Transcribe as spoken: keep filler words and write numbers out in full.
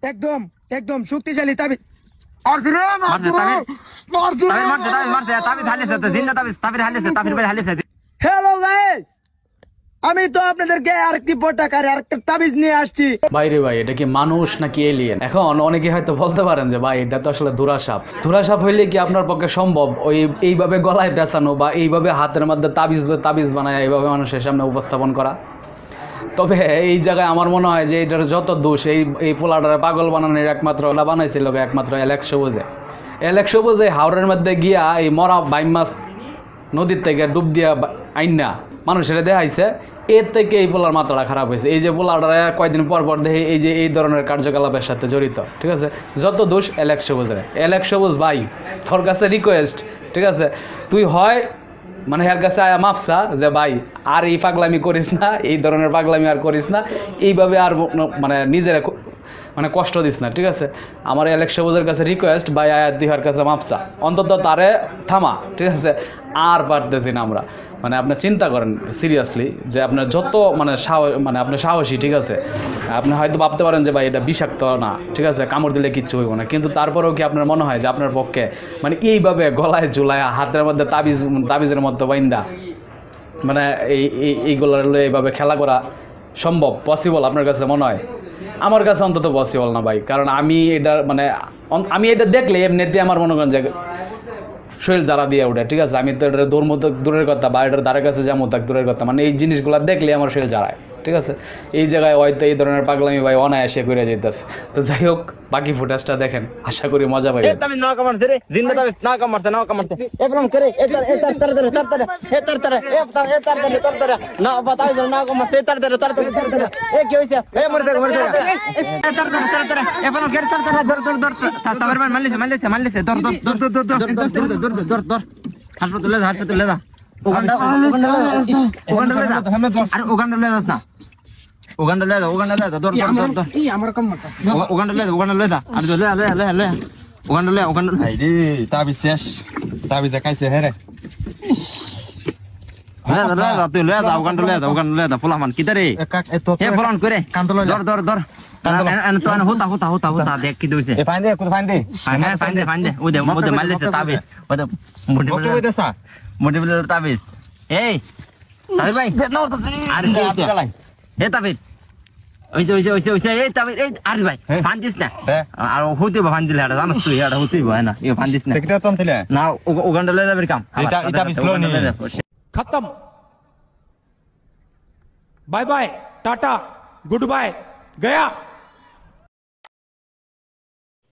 একদম একদম শক্তিশালী তাবিজ। হ্যালো গাইস, আমি তো আপনাদেরকে আরেকটি পটাকারে আরেকটা তাবিজ নিয়ে আসছি। বাইরে ভাই, এটা কি মানুষ নাকি এলিয়েন? এখন অনেকে হয়তো বলতে পারেন যে ভাই এটা তো আসলে ধুরাসাপ। ধুরাসাপ হইলে কি আপনার পক্ষে সম্ভব ওই এইভাবে গলায় পেঁচানো বা এইভাবে হাতের মধ্যে তাবিজ তাবিজ বানায় এইভাবে মানুষের সামনে উপস্থাপন করা? তবে এই জায়গায় আমার মনে হয় যে এটার যত দোষ এই এই পোলাটারে পাগল বানানোর একমাত্র বানাইছিল একমাত্র অ্যালেক্স সবুজে। অ্যালেক্স সবুজে হাওড়ের মধ্যে গিয়া এই মরা বাইম মাছ নদীর থেকে ডুব দিয়া আইনা মানুষের দেখাইছে, এর থেকে এই পোলার মাথাটা খারাপ হয়েছে। এই যে পোলাটা কয়েকদিন পর পর দেখে এই যে এই ধরনের কার্যকলাপের সাথে জড়িত, ঠিক আছে? যত দোষ অ্যালেক্স সবুজের। অ্যালেক্স সবুজ ভাই, তোর কাছে রিকোয়েস্ট, ঠিক আছে? তুই হয় মানে এর কাছে আয়া মাপসা যে ভাই আর এই পাগলামি করিস না, এই ধরনের পাগলামি আর করিস না, এইভাবে আর মানে নিজের মানে কষ্ট দিস না, ঠিক আছে? আমার অ্যালেক্স সবুজের কাছে রিকোয়েস্ট, ভাই আয়াত দিহার কাছে মাপসা, অন্তত তারে থামা, ঠিক আছে? আর পারতেছি না আমরা। মানে আপনি চিন্তা করেন সিরিয়াসলি যে আপনার যত মানে সাহস মানে আপনি সাহসী, ঠিক আছে? আপনি হয়তো ভাবতে পারেন যে ভাই এটা বিষাক্ত না, ঠিক আছে, কামড় দিলে কিচ্ছু হইব না, কিন্তু তারপরেও কি আপনার মনে হয় যে আপনার পক্ষে মানে এইভাবে গলায় ঝুলায় হাতের মধ্যে তাবিজ তাবিজের মতো বাইন্দা মানে এই এইগুলোর এইভাবে খেলা করা সম্ভব, পসিবল আপনার কাছে মনে হয়? আমার কাছে অন্তত পসিবল না ভাই। কারণ আমি এটা মানে আমি এটা দেখলে এমনিতে আমার মনে করেন যে শরীর যারা দিয়ে ওঠে, ঠিক আছে? আমি তো এটা দৌড় মতো দূরের কথা বা এটার দ্বারের কাছে যেমন থাক দূরের কথা, মানে এই জিনিসগুলো দেখলে আমার শরীর জারায়, ঠিক আছে? এই জায়গায় হয়তো এই ধরনের পাগলামি ভাই অনায়াসে করে যেতেছে। তো যাই হোক, বাকি ফুটেজটা দেখেন, আশা করি মজা পাই। ওখানটা লে ওখানটা লে দর দর দর দর এই আমার কম মাথা ওখানটা লে ওখানটা লে আর লে লে লে লে ওখানটা লে ওখানটা এই রে তাবিজ শেষ, তাবিজ খাইছে হে রে। লে লে তুই লে দা ওখানটা লে ওখানটা লে দা পোলামান কিদারে হে পোলান করে দর দর দর এন তো এন হতা হতা হতা হতা দেখ কি দইছে এ ফাইন দে কোন ফাইন দে হ্যাঁ ফাইন দে ফাইন দে ওই দে ওই দে মারলেছে তাবিজ ওই দে মোটি ওকে ওই দেসা মোটিভেটর তাবিজ। এই তাবিজ ভাই আর কি চালাই হে তাবিজ ওই যে ওই যে ওই যে ওই যে এই তাবিজ এই আর ভাই ফান দিস না আর হইতে বা ফান দিলে এটা জানাস তুই এটা হইতেই বা না এই ফান দিস না দেখতে তোম দিলে না ওখানটা লয়ে যাবে কাম এটা এটা বিস্লো নি खत्म bye bye tata goodbye गया।